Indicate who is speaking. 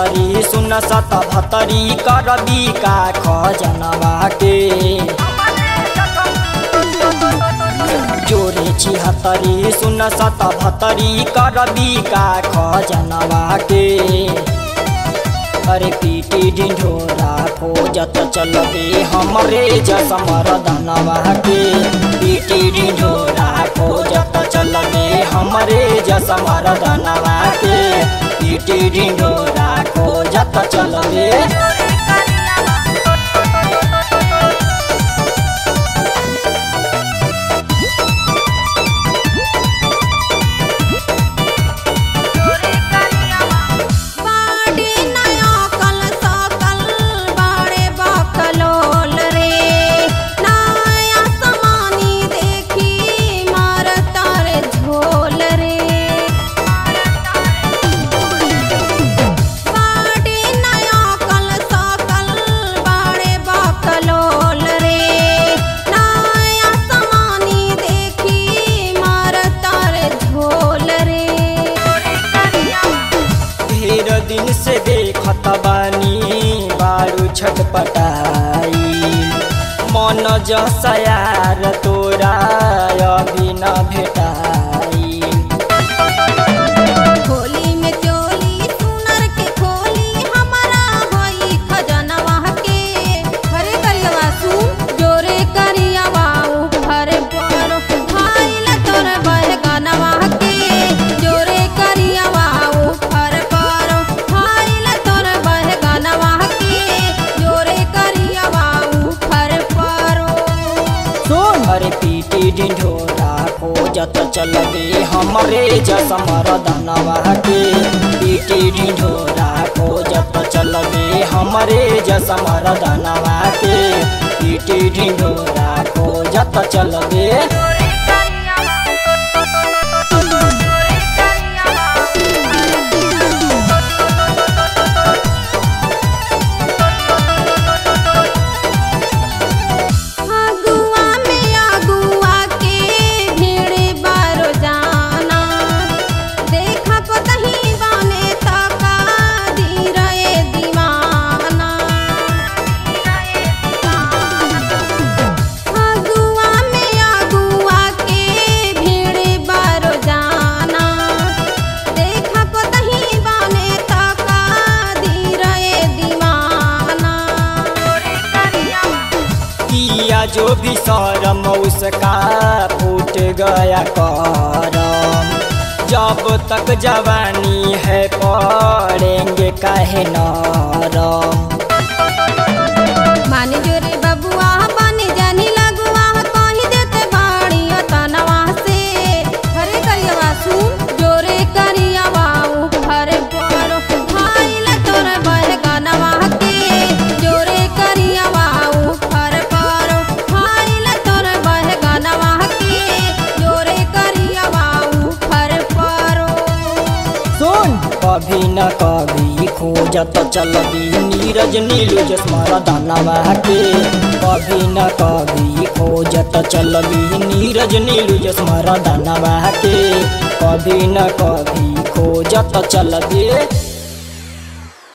Speaker 1: छिहत्तरी शून्य सत भत्तरी करबी का खजनवा के जोरे छिहत्तरी शून्य सत भत्तरी करबी का खजनवा के अरे पीटी ढिंढोरा खोजत चलबे हमरे जसमर धनवा के पीटी ढिंढोरा खोजत चलबे हमरे जसमर धनवा के पीटी ढिंढोरा खोजत चलबे दिन से देखत बानी बारू छटपटाई मन जसयार तोरा अभी न भेटाई
Speaker 2: होली में चोली सुनर के खोली हमारा होई खजनवा के हरे करियवा सुन जोरे करियवा ऊपर पर खाइल तोर बहगनवा के जोरे करियवा ऊपर
Speaker 1: अरे पीटी ढिंढोरा खोजत चलबे हमरे जसमर धनवा के पीटी ढिंढोरा खोजत चलबे हमरे जसमर धनवा के पीटी ढिंढोरा खोजत चलबे जो भी शरम उसका फूट गया करम जब तक जवानी है पड़ेंगे काहे नरम
Speaker 2: मानी जोरे बबुआ बनी जानी लगुआ कहीं देते बाड़ी तनवा से हरे करियवा सुन जोरे करियवा ऊपर पर खाइल तोर बहगनवा के जोरे करियवा ऊपर
Speaker 1: कभी न कभी खोजत चलबी नीरज नीलू जसमर धनवा के कभी न कभी खोजत चलबी नीरज नीलू जसमर धनवा के कभी न कभी खोजत चलबी।